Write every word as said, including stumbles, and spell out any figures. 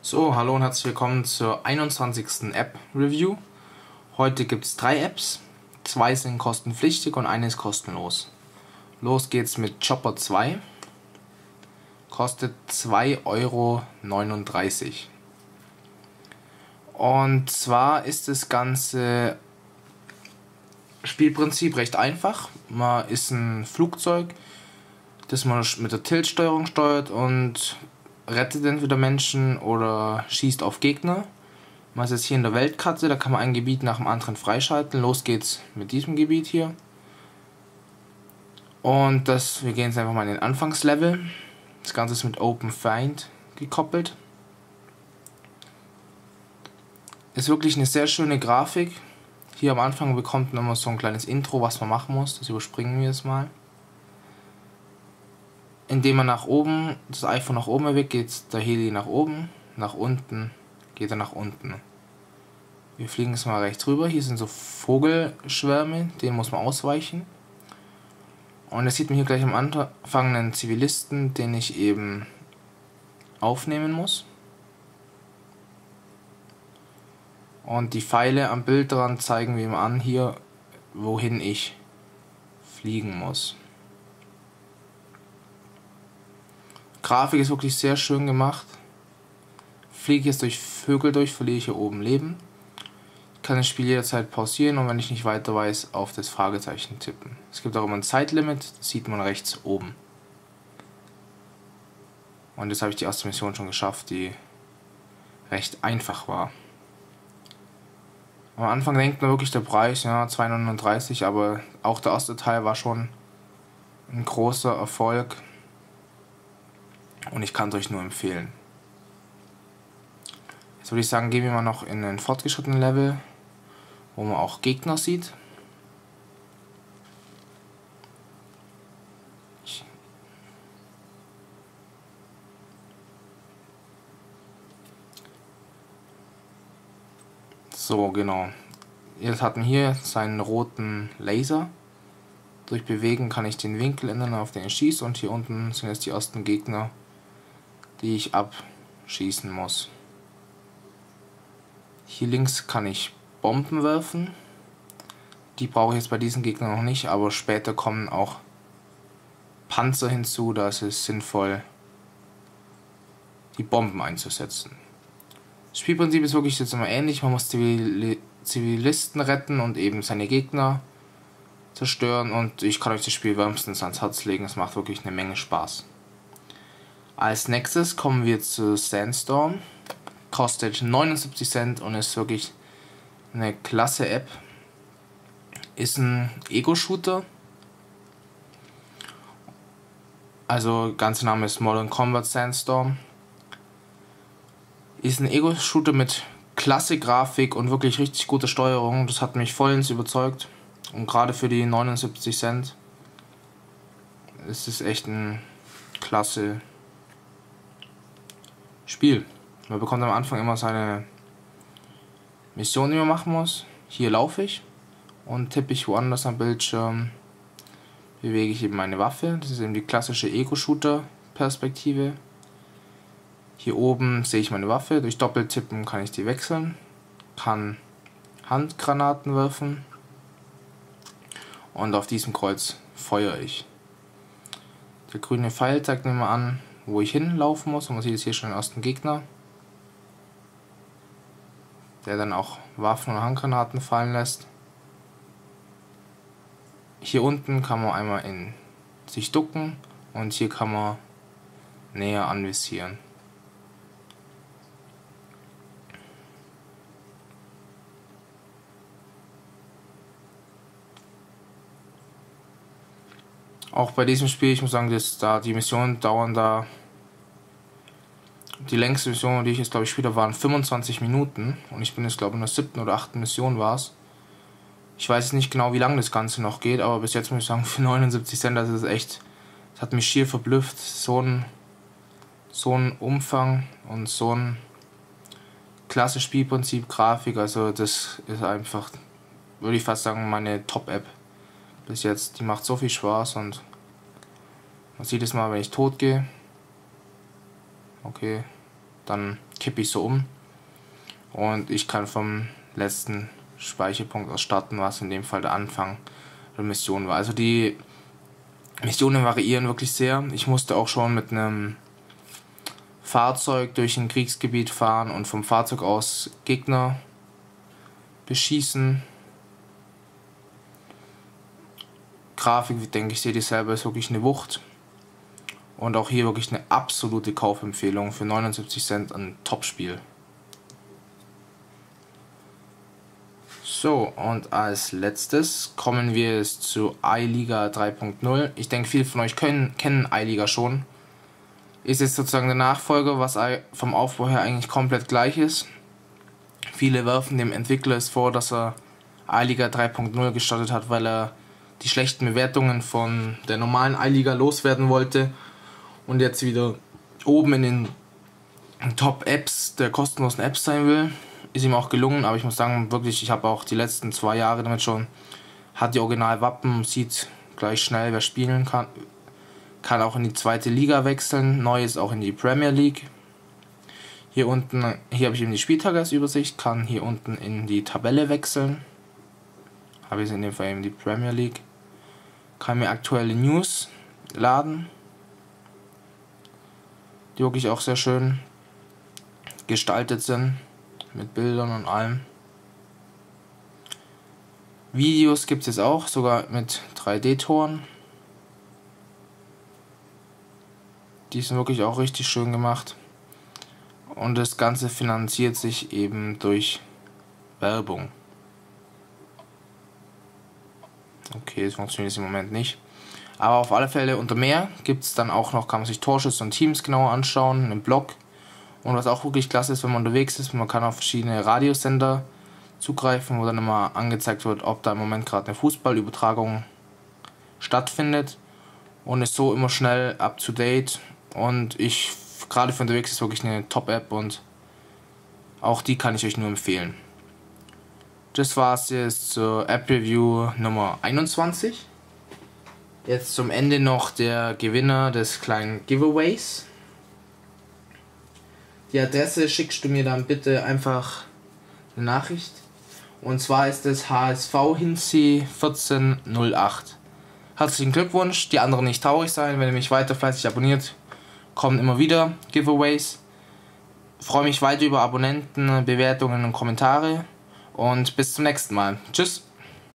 So, hallo und herzlich willkommen zur einundzwanzigsten App-Review. Heute gibt es drei Apps, zwei sind kostenpflichtig und eine ist kostenlos. Los geht's mit Chopper zwei, kostet zwei Euro neununddreißig. Und zwar ist das ganze Spielprinzip recht einfach. Man ist ein Flugzeug, das man mit der Tilt-Steuerung steuert und rettet entweder Menschen oder schießt auf Gegner. Man ist jetzt hier in der Weltkarte, da kann man ein Gebiet nach dem anderen freischalten. Los geht's mit diesem Gebiet hier. Und das, wir gehen jetzt einfach mal in den Anfangslevel. Das Ganze ist mit Open Find gekoppelt. Ist wirklich eine sehr schöne Grafik. Hier am Anfang bekommt man immer so ein kleines Intro, was man machen muss. Das überspringen wir jetzt mal. Indem man nach oben, das iPhone nach oben bewegt, geht der Heli nach oben, nach unten geht er nach unten. Wir fliegen jetzt mal rechts rüber, hier sind so Vogelschwärme, denen muss man ausweichen. Und jetzt sieht man hier gleich am Anfang einen Zivilisten, den ich eben aufnehmen muss. Und die Pfeile am Bildrand zeigen mir immer an hier, wohin ich fliegen muss. Grafik ist wirklich sehr schön gemacht. Fliege ich jetzt durch Vögel durch, verliere ich hier oben Leben. Ich kann das Spiel jederzeit pausieren und wenn ich nicht weiter weiß, auf das Fragezeichen tippen. Es gibt auch immer ein Zeitlimit, das sieht man rechts oben. Und jetzt habe ich die erste Mission schon geschafft, die recht einfach war. Am Anfang denkt man wirklich der Preis, ja, zwei Euro neununddreißig, aber auch der erste Teil war schon ein großer Erfolg. Und ich kann es euch nur empfehlen. Jetzt würde ich sagen, gehen wir mal noch in den fortgeschrittenen Level, wo man auch Gegner sieht. Ich so, genau. Jetzt hat man hier seinen roten Laser. Durch Bewegen kann ich den Winkel ändern, auf den ich schieße. Und hier unten sind jetzt die ersten Gegner, die ich abschießen muss. Hier links kann ich Bomben werfen. Die brauche ich jetzt bei diesen Gegnern noch nicht, aber später kommen auch Panzer hinzu, da ist es sinnvoll, die Bomben einzusetzen. Das Spielprinzip ist wirklich jetzt immer ähnlich, man muss Zivil Zivilisten retten und eben seine Gegner zerstören und ich kann euch das Spiel wärmstens ans Herz legen, es macht wirklich eine Menge Spaß. Als nächstes kommen wir zu Sandstorm. Kostet neunundsiebzig Cent und ist wirklich eine klasse App. Ist ein Ego-Shooter. Also, ganzer Name ist Modern Combat Sandstorm. Ist ein Ego-Shooter mit klasse Grafik und wirklich richtig gute Steuerung. Das hat mich vollends überzeugt. Und gerade für die neunundsiebzig Cent ist es echt ein klasse Spiel. Man bekommt am Anfang immer seine Mission, die man machen muss. Hier laufe ich und tippe ich woanders am Bildschirm, bewege ich eben meine Waffe. Das ist eben die klassische Ego-Shooter-Perspektive. Hier oben sehe ich meine Waffe. Durch Doppeltippen kann ich die wechseln. Kann Handgranaten werfen. Und auf diesem Kreuz feuere ich. Der grüne Pfeil zeigt mir mal an, wo ich hinlaufen muss. Und man sieht jetzt hier schon den ersten Gegner, der dann auch Waffen und Handgranaten fallen lässt. Hier unten kann man einmal in sich ducken und hier kann man näher anvisieren. Auch bei diesem Spiel, ich muss sagen, dass da die Missionen dauern da. Die längste Mission, die ich jetzt glaube ich spiele, waren fünfundzwanzig Minuten und ich bin jetzt glaube ich in der siebten oder achten Mission war es. Ich weiß nicht genau, wie lange das Ganze noch geht, aber bis jetzt muss ich sagen, für neunundsiebzig Cent, das ist echt, das hat mich schier verblüfft. So ein, so ein Umfang und so ein klasse Spielprinzip, Grafik, also das ist einfach, würde ich fast sagen, meine Top-App bis jetzt. Die macht so viel Spaß und man sieht es mal, wenn ich tot gehe. Okay, dann kippe ich so um. Und ich kann vom letzten Speicherpunkt aus starten, was in dem Fall der Anfang der Mission war. Also die Missionen variieren wirklich sehr. Ich musste auch schon mit einem Fahrzeug durch ein Kriegsgebiet fahren und vom Fahrzeug aus Gegner beschießen. Grafik, denke ich, seht ihr selber, ist wirklich eine Wucht. Und auch hier wirklich eine absolute Kaufempfehlung für neunundsiebzig Cent, ein Top-Spiel. So, und als letztes kommen wir jetzt zu iLiga drei punkt null. Ich denke, viele von euch können, kennen iLiga schon. Ist jetzt sozusagen der Nachfolger, was vom Aufbau her eigentlich komplett gleich ist. Viele werfen dem Entwickler es vor, dass er iLiga drei punkt null gestartet hat, weil er die schlechten Bewertungen von der normalen iLiga loswerden wollte und jetzt wieder oben in den Top-Apps der kostenlosen Apps sein will. Ist ihm auch gelungen, aber ich muss sagen, wirklich, ich habe auch die letzten zwei Jahre damit schon, hat die Originalwappen, sieht gleich schnell, wer spielen kann. Kann auch in die zweite Liga wechseln, neu ist auch in die Premier League. Hier unten, hier habe ich eben die Spieltagesübersicht, kann hier unten in die Tabelle wechseln. Habe ich in dem Fall eben die Premier League. Kann mir aktuelle News laden, die wirklich auch sehr schön gestaltet sind, mit Bildern und allem. Videos gibt es auch, sogar mit drei D-Toren. Die sind wirklich auch richtig schön gemacht. Und das Ganze finanziert sich eben durch Werbung. Okay, das funktioniert jetzt im Moment nicht. Aber auf alle Fälle unter mehr gibt es dann auch noch, kann man sich Torschüsse und Teams genauer anschauen, einen Blog. Und was auch wirklich klasse ist, wenn man unterwegs ist, man kann auf verschiedene Radiosender zugreifen, wo dann immer angezeigt wird, ob da im Moment gerade eine Fußballübertragung stattfindet. Und ist so immer schnell up to date. Und ich, gerade für unterwegs, ist wirklich eine Top-App und auch die kann ich euch nur empfehlen. Das war es jetzt zur App-Review Nummer einundzwanzig. Jetzt zum Ende noch der Gewinner des kleinen Giveaways. Die Adresse schickst du mir dann bitte einfach eine Nachricht. Und zwar ist es H S V Hinzi vierzehn null acht. Herzlichen Glückwunsch, die anderen nicht traurig sein, wenn ihr mich weiter fleißig abonniert. Kommen immer wieder Giveaways. Freue mich weiter über Abonnenten, Bewertungen und Kommentare. Und bis zum nächsten Mal. Tschüss.